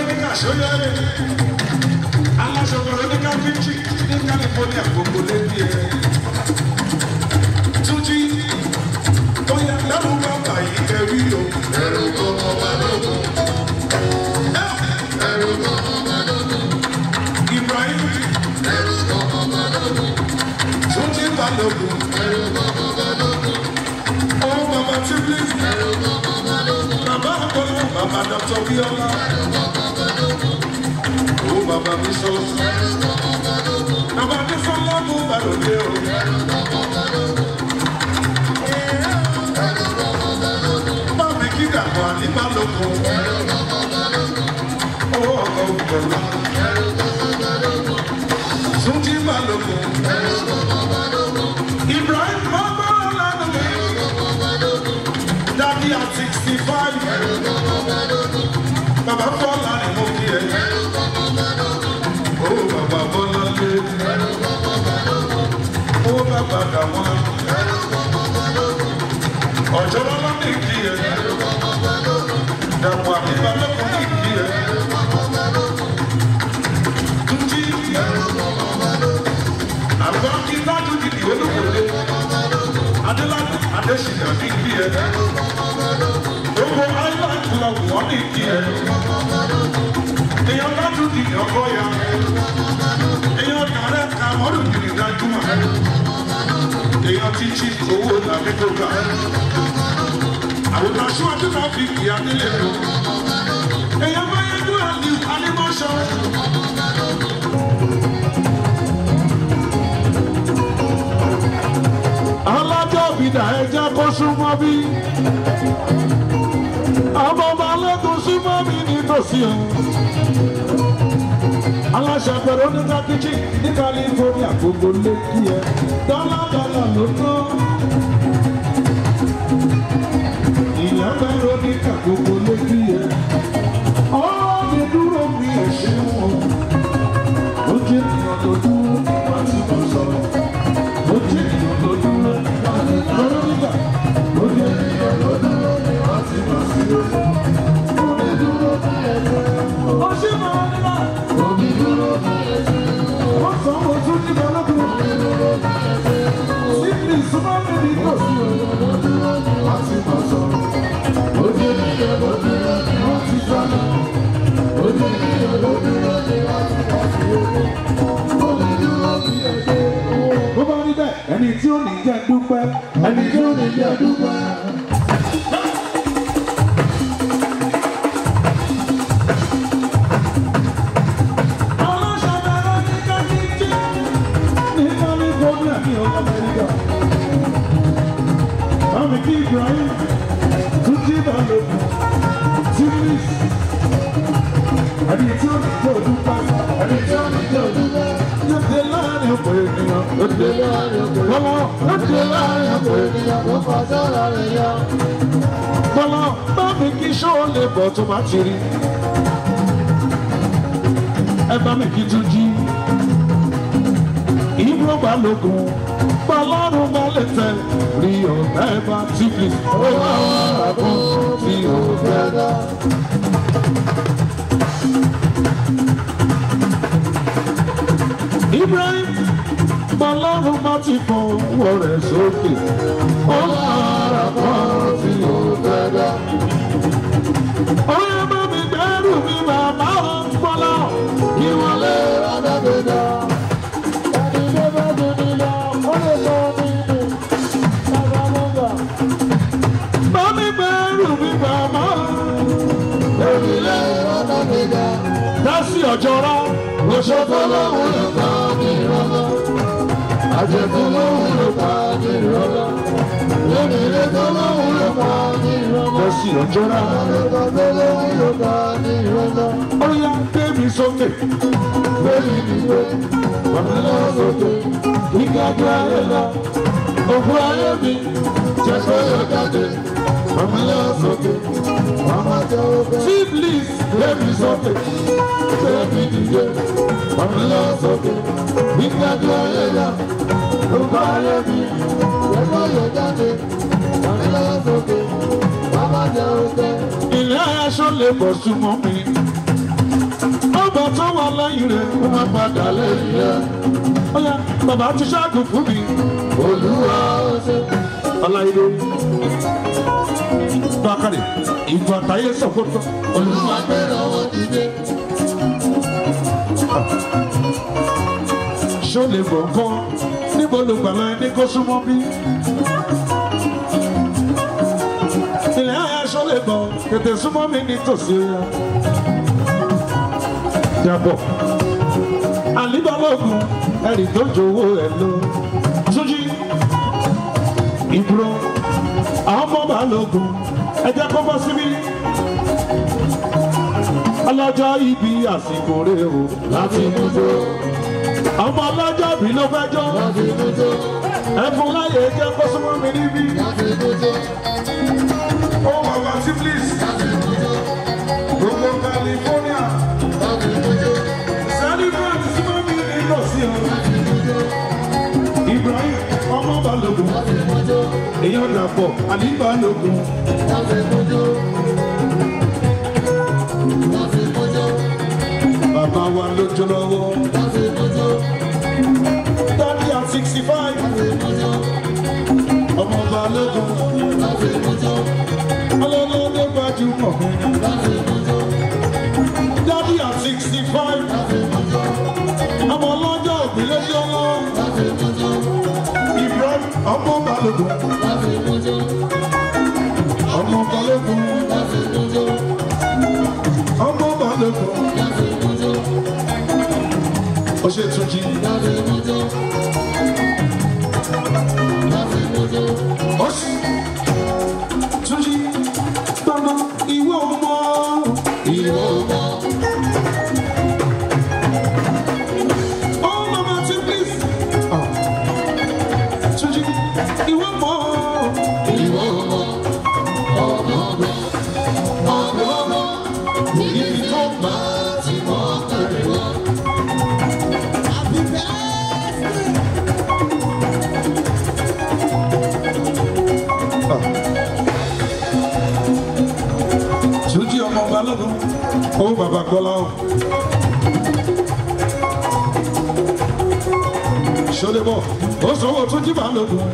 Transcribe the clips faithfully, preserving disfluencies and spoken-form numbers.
Veronica Shoyere. Aláṣọ Veronica Vinci ní California gbogbo lébi ẹ̀. Túnjí tó yẹ lẹ́rù bàbá yìí kẹrí o. Ẹrù gbogbo ọba lóko. Ẹrù gbogbo ọba lóko. Ibrahim. Ẹrù gbogbo ọba lóko. Túnjí Balógun. Ẹrù gbogbo ọba lóko. Ó bàbá Tíblí. Ẹrù gbogbo ọba lóko. Bàbá Akọ́lá, bàbá Dr. Bíọ́lá. Ẹrù gbogbo ọba lóko. Ó bàbá Bísọ́. Ẹrù gbogbo ọba lóko. Bàbá Adéfọ́lá mú Balógun o. Ẹrù gbogbo ọba lóko. Ẹrù gbogbo ọba lóko. Bàbá kí dàgbà ní Balógun. Ẹrù gbogbo ọba lóko. Ó ọkọ̀ òkòlá. Ẹrù gbogbo ọba lóko. Túnjí Balógun. Ẹrù gbogbo ọba lóko. Ibrahim Bàbá Ọlánàmí. Ẹrù gbogbo ọba lóko. Daddy at sixty-five. Ẹrù gbogbo ọba lóko. Bàbá Bọ́lá ni mo kí ẹ. Ẹrù gbogbo ọba lóko. Ó bàbá Bọ́lá lé. Ẹrù gbogbo ọba lóko. Ó bàbá Dàwọn. Ẹrù gbogbo ọba lóko. Ọjọ́ lọ́lá ní kí ẹ. Ẹrù gbogbo ọba lóko. Dàpọ̀ àbí Balógun ní kí ẹ. Ẹrù gbogbo ọba lóko. Túnjí. Ẹrù gbogbo ọba lóko. Àgbọn kí lájú di ìwé lókòlé. Adéládé Adéṣìyà ní kí ẹ. Ẹrù gbogbo ọba lóko. Gbogbo Island Club wọ́n ní kí ẹ. Èèyàn lájú di ọkọ ya. Èèyàn kàrẹ́ ka mọ́rùn jìnnì dájúmọ̀. Èèyàn ti jí owó tàbí tó ga. Àwòrán aṣíwájú náà fi kì í adélé lò. Èèyàn bá yẹ kúrò ní Anímọ̀ṣọ́. Alájọ́ bìdà ẹja kó súnmọ́ bí. Ọmọ Balógun súnmọ́ mi nítòsí ẹ̀. Aláṣẹ Veronica Kitchen ní California gbogbo lékì ẹ̀. Dọ́là dọ́là ló ná. Ìyá Veronica gbogbo lékì ẹ̀. Ọ̀rọ̀ mi dúró mi ẹ̀ ṣe wọn. Ó jẹ́ ènìyàn tó dúró nígbà tí mo sọ̀rọ̀. Ó jẹ́ ènìyàn tó dúró nígbà tí mo sọ̀rọ̀. Ó jẹ́ ènìyàn tó dúró nígbà tí mo sọ̀rọ̀. Omi dúró bí ẹ̀jẹ̀. Ó ṣì máa ń nílá. Omi dúró bí ẹ̀jẹ̀. Wọ́n sọ wọ́n tún ní Balógun. Omi dúró bí ẹ̀jẹ̀. Sípìlì súnmọ́ mi ní tòsí o. Ó dúró nígbà tí mo sọ̀rọ̀. Ó jẹ́ ènìyàn tó dúró nígbà tí mo sọ̀rọ̀. Ó jẹ́ ènìyàn tó dúró nígbà tí mo sọ̀rọ̀. Omi dúró bí ẹ̀jẹ̀. Bó bá rí bẹ́ẹ̀, ẹni tí ó ní jẹ́ dúpẹ́. Ẹni tí ó ní jẹ́ dúpẹ́. Kí Ibrahim Túnjí Balógun Tíblí ẹni tí ó ní jẹ́ òdúpẹ́ ẹni tí ó ní jẹ́ òdúpẹ́ yóò dé láàrin ọ̀pọ̀ ènìyàn yóò dé láàrin ọ̀pọ̀ ènìyàn yóò dé láàrin ọ̀pọ̀ ènìyàn ló fà sára rẹ̀ yá. Bọ́lá bá mi kí ṣó lè bọ̀ tó bá ti rí ẹ bá mi kí Túnjí Ibro Balógun Bọ́lọ́run bá lè tẹ rí ọ̀gá ẹ̀ bá Tíblí ó wà wà fún tí ó fẹ́ dá. Ibrahim Bọ́lọ́run bá ti fọwọ́ rẹ̀ sókè ó wà wà fún tí ó fẹ́ dá. Ó yẹ bá mi gbẹ́rù mi bàbá wọn Bọ́lá kí wọ́n lè rádá gbé dá. Dásí ọ̀jọ̀ra lóṣogbo lóhùn ló pa ní ìrọ̀lọ́. Àjẹ̀kú lóhùn ló pa ní ìrọ̀lọ́. Lónìí tó lóhùn ló pa ní ìrọ̀lọ́. Dásí ọ̀jọ̀ra lóhùn ló pa ní ìrọ̀lọ́. Ó yá gbé mi sókè. Gbé mi dìde. Bàbá lọ sókè. Ìgbàgbọ́ ayé lọ. Ògùn ayé mi jẹ́ kó yọ jáde. Bàbá lọ sókè. Tíblí gbé mi sókè. Gbé mi dìde. Bàbá lọ sókè. Ìgbàgbọ́ ayé lọ. Ògùn ayé mi jẹ́ kó yọ jáde. Bàbá lọ sókè. Bàbá jẹ́ òkè. Ilé aṣọ lè bọ̀ súnmọ́ mi. ìgbà tó wà lẹ́yìn rẹ̀ ó máa padà lẹ́yìn rẹ̀. Ọ̀yá bàbá ti ṣẹ́gun fún mi. Olúwa ó ṣe. Ọláìdé Bákàrè ìgbà táyé sọ̀kòtò. Olúwa gbéra wọn dìde. Ṣó lè bọ̀ nǹkan níbo ló gbà láì ní kó súnmọ́ bí? Ilé ayé ṣó lè bọ̀ tètè súnmọ́ mi nítòsí ya. Yàbọ̀ Àlíbalógun ẹ̀rì tó jowó ẹ̀ lọ. Túnjí ìbúrò àwọn ọmọ Balógun ẹ jẹ́ kó bọ́ síbí. Ọlọ́jọ́ ibi àsìkò rẹ̀ o láti mú jó. Ọmọ ọlọ́jọ́ bí ló fẹ́ jọ́. Ẹ fún láyé jẹ́ kó súnmọ́ mi níbí. Ó wà wá sí please. Gbogbo California. Celebrate súnmọ́ mi nílò sí ọ. Ibrahim ọmọ Balógun. Èèyàn dàpọ̀ Àlíbalógun. Bàbá wa lójú lọ́wọ́. Daddy at sixty five. Ọmọ Balógun. Ọlọ́lọ́dé gbajúmọ̀. Daddy at sixty five. Ọmọ ọlọ́jọ́ òbí lójú ọlọ́. Ibrahim ọmọ Balógun. Ọmọ Balógun. Ọmọ Balógun. Ó ṣe Túnjí. Ó ṣe Túnjí. Gbọ́dọ̀ ìwọ ọmọ. Ìwọ ọmọ. Oh mama ti please. Oh. Túnjí. Ìwọ ọmọ. Ìwọ ọmọ. Ọmọ ọmọ. Ọmọ ọmọ. Ibi tó bá ti mọ́ kẹrẹ wá. Túnjí ọmọ Balógun, ó bàbá Gbọ́lá o. Ṣọlẹ́bọ̀, ó sọ̀wọ́ Túnjí Balógun.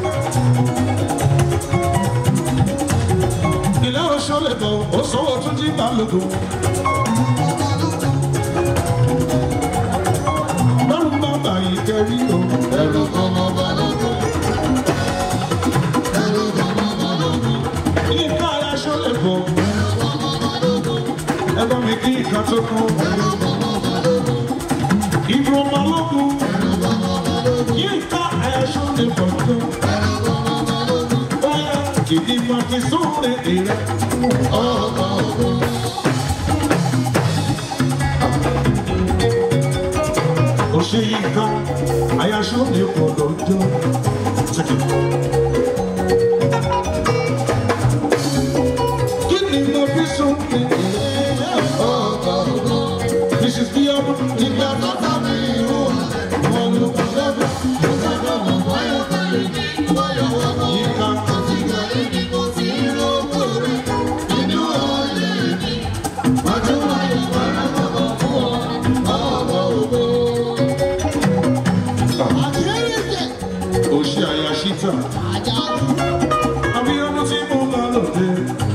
Ilé o Ṣọlẹ́bọ̀, ó sọ̀wọ́ Túnjí Balógun. Bárùn bàbá yìí kẹrí o. Ẹ̀rọ ọmọ Balógun. Ẹ̀rọ ọmọ Balógun. Ilé ká ayá Ṣọlẹ́bọ̀. Ẹgbẹ́ mi kí ìka tó kún. Ìbò Balógun. Yíká ẹ̀ṣọ́ ní bọ̀dọ̀. Báyà kìdí máa fi sóòrè èrè. Ọ̀gá ogun. Ó ṣe yíká àyàṣọ́ ní bọ̀dọ̀ jọ. Kí ni mo fi sóòrè èrè? This is the other, the other family. One look at the you can't Oshi Ayashita. Abi ọmọ tí mo bá lòdì.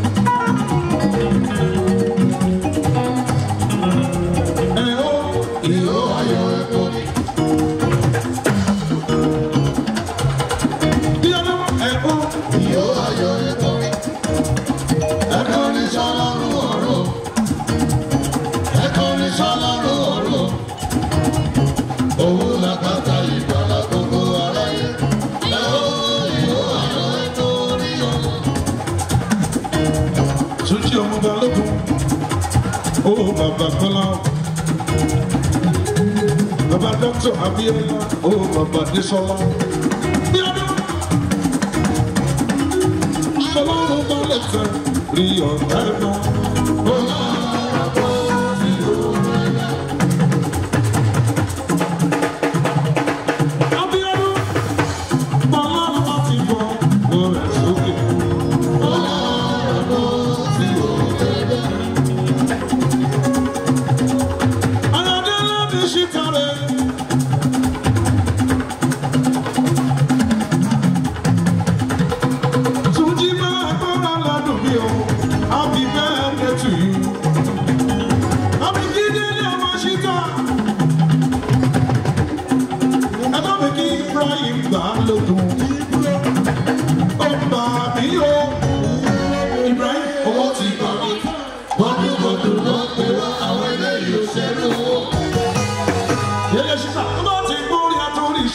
Oh, Baba Kola, Baba Doctor Abiola, oh, Baba Desola. Shalom, Baleta, Rio, Taiwan.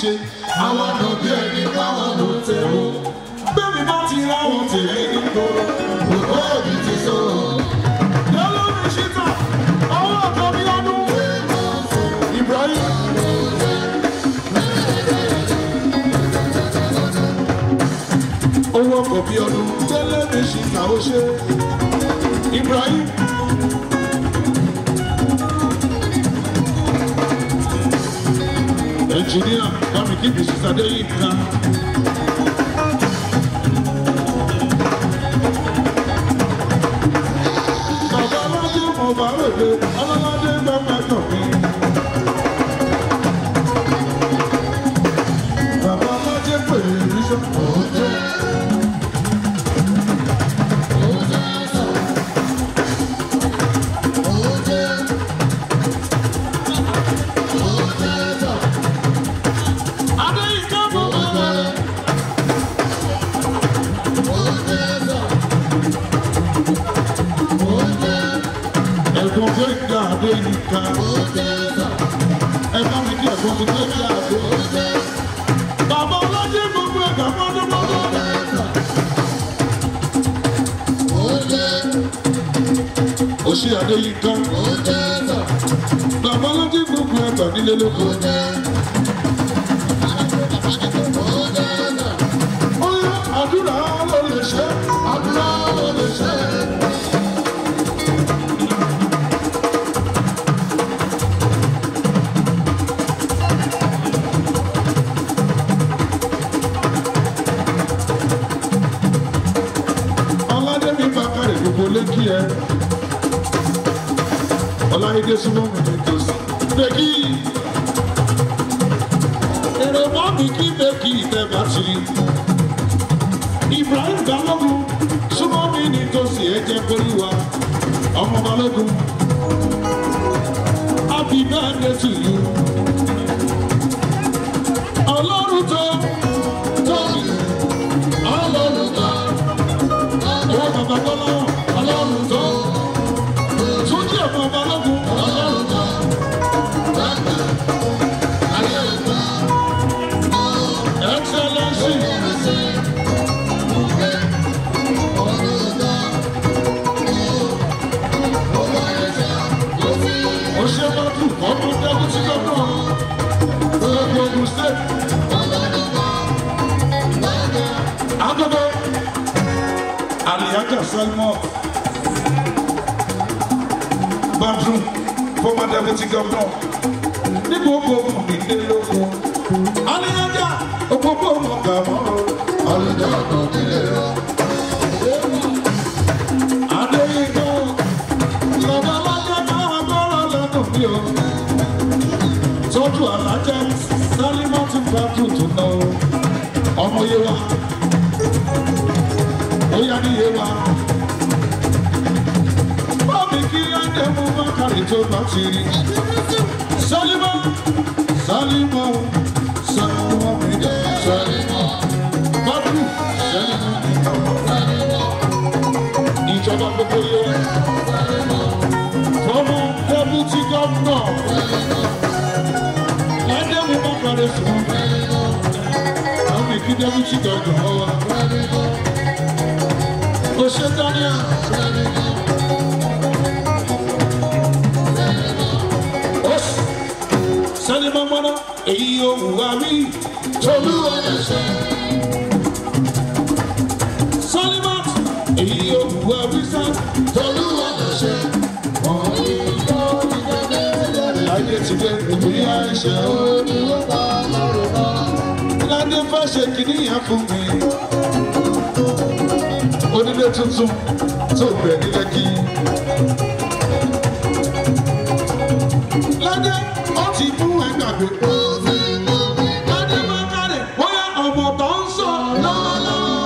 ṣe. Àwọn àna bí ẹni káwọn ló tẹ̀ o. Bẹ́ẹ̀ni bá ti ráwọn tèmi nígboro. Òkú òbí ti sọ. Lọ́lọ́run ṣíta, àwọn ọ̀dọ́ mi ọdún. Ibrahim. Owó ọkọ̀ bí ọdún. Tẹ́lẹ̀ mi ṣíta ó ṣe. Ibrahim. Engineer, come and keep this Saturday evening. Bàbá Aládé mo bá ròde, Aláládé gbọ́ mẹ́tọ̀ mi. Bàbá Aládé pè é ríṣọ́ òótọ́. Ẹ̀ka mi kí ẹ̀kọ́ ti gbé kí àgbo. Bàbá Ọlọ́dé gbogbo ẹ̀ka mọ́dúnmọ́dún. Òṣì Adéyínká. Bàbá Ọlọ́dé gbogbo ẹ̀ka nílé lóko. Ó yá àdúrà ló lè ṣe, àdúrà ló lè ṣe. Ọláyédé súnmọ́ mi ní tòsí. Bẹ́ẹ̀kì èrè mọ́ mi kí bẹ́ẹ̀kì ìtẹ́ bá ti rí. Ibrahim Balógun súnmọ́ mi ní tòsí ẹ̀jẹ̀ Bolúwa ọmọ Balógun. Happy birthday to you. Ọlọ́run tó tóbi, Ọlọ́run tó owó bàbá Bọ́lá, Ọlọ́run tó Túnjí ọmọ Balógun, Ọlọ́run tó Excellency. Oṣèbàtú ọmọ Deputy Governor Ogun State. Agogo Aliaja Salmo Badru, former Deputy Governor. Níbo gbogbo ìdílé lóko. Aliaja òpópó mọ̀gà mọ́rọ̀. Aliaja ọ̀dọ̀ ìdílé rẹ̀. Adéyínká lọ́dọ̀ alájà máa gbọ́rọ̀ lẹ́nu mi o. Tọ́jú alájà Sálímọ́tì Badru tó ná o. Ọmọ Yewa. Ó yá ní Yewa. Ẹ̀mú bá kárí tó bá ti rí. Sálímọ́, Sálímọ́, Sálímọ́ mi dẹ̀. Sálímọ́, Badru, Sálímọ́. Ìjọba gbogbo yẹ. Fọ́mọ Deputy Governor. Ẹ̀dẹ̀mú bá kárí sùn. Àwọn ìkí Deputy Governor wa. Kò ṣe Daniel. Sálímọ́ mọ́ná èyí yóò wá rí Tolúwa lè ṣe. Sálímọ́ èyí yóò wá rí sá Tolúwa lè ṣe. Láyé ti dé ìpín àìṣẹ́ o. Ládé fẹ́ ṣe kìnìyàn fún mi. Onílé tuntun tó bẹ̀ ní Lẹ́kì. Ládé ó ti mú ẹgbàgbé. Ládé bá kárẹ̀ bóyá ọmọ tó ń sọ lọ́wọ́lọ́wọ́.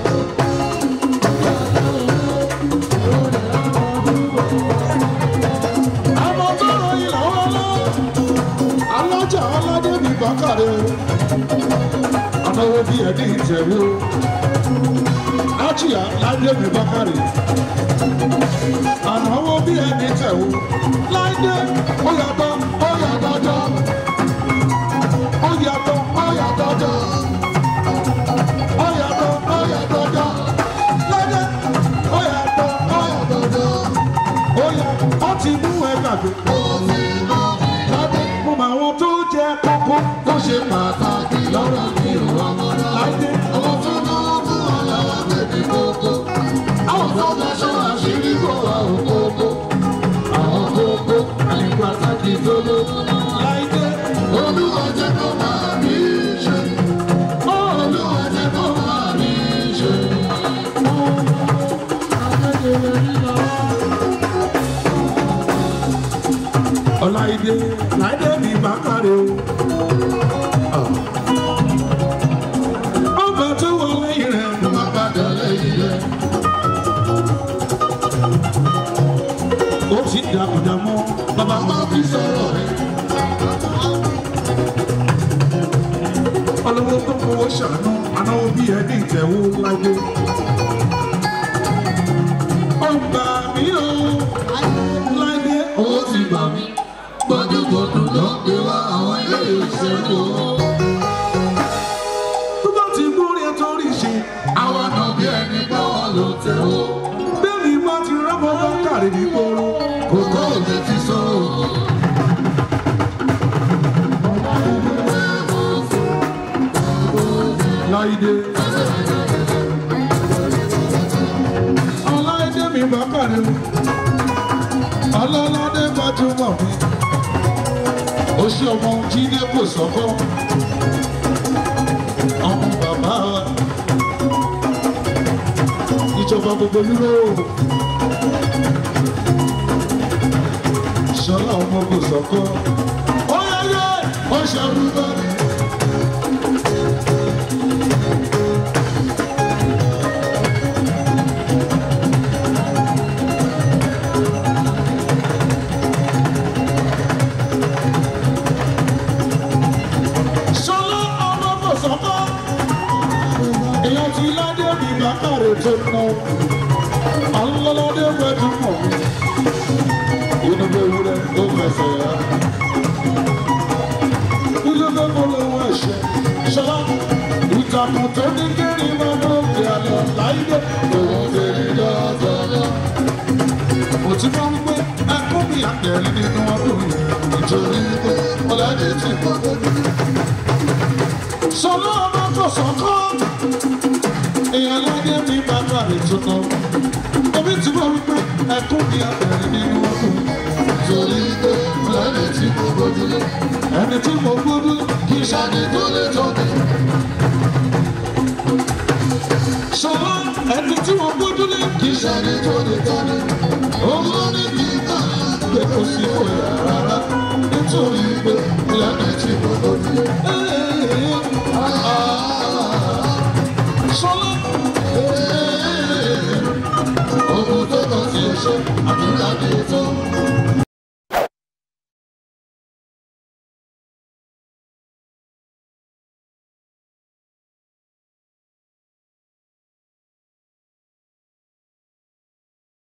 Ọmọ tó ròyìn lọ́wọ́lọ́wọ́. Alájà Aládé mi bá kárẹ̀ o. Anáwó bí ẹni ìtẹ̀wé o. Ájíà Ládé mi bá kárẹ̀. Anáwó bí ẹni ìtẹ̀wé. Ládé ó yàtọ̀ ó yàtọ̀ jọ. Ó yàtọ̀ ó Ọláìdé Láìdé mi Bákàrè o. Ọba tó wọ lẹ́yìn rẹ̀ ló máa padà lẹ́yìn rẹ̀. Ó ti dàkúdà mọ́ bàbá máa fi sọ̀rọ̀ rẹ̀. Olówó tó fowó ṣàánú anáwó bí ẹni ìtẹ̀wó láyé. Ó gbà mí o Láìdé owó ti gbà mí. Gbọdúgbọdù ló ń gbé wá àwọn ilé ìṣẹ́wó. Tó bá ti múrí ẹ torí ṣe, àwọn àna bí ẹni gbọ́ wọn ló tẹ̀ ó. Bẹ́ẹ̀ni bá ti rọ́mọ Bákàrè ní gbòòrò, kò kọ́ òde ti sọ. Láìdé Ọláìdé mi Bákàrè ọlọ́ládé gbajúmọ̀ mi ó ṣe ọmọ jíde kò sọ́kọ́ ọmọ bàbá ìjọba gbogbo Yúróòpù ṣọlá ọmọ kò sọ́kọ́ ó yẹyẹ ó ṣàrúgbó. Èèyàn ti Ládé mi Bákàrè tó ná alọ́lọ́dé gbẹ́dúmọ̀ inú bẹ́ẹ̀ wúrẹ́ tó fẹsẹ̀ yá. Ilé bẹ́ẹ̀ mo lọ́wọ́ ẹ̀ṣẹ̀ ṣọlá ìtàkùn tó ní kéré máa ń lókè àlọ́ Láìdé òun fèrè lọ́dọọdọ. Mo ti mọ̀ wípé ẹkún mi àtẹ̀rí nínú ọdún yìí nítorí wípé Ọláìdé ti pọ̀ lójú. Ṣọlá ọmọ kò sọ́kọ́. Èèyàn Ládé mi Bákàrè tó ná. Omi ti mọ̀ wípé ẹkún mi àtẹ̀rí nínú ọdún nítorí wípé Ọláìdé tí mo gbójúlé. Ẹni tí mo gbójúlé kì í ṣàní tó lè tọ́ mi. Ṣọlá ẹni tí mo gbójúlé kì í ṣàní tó lè tọ́ mi. Òun ló ní kí n kà pé kò sí òyà rárá nítorí wípé Ọláìdé tí mo gbójúlé. Ṣọlá ogun tó kàn sí ẹ̀ṣẹ̀ àdúrà ní ètò.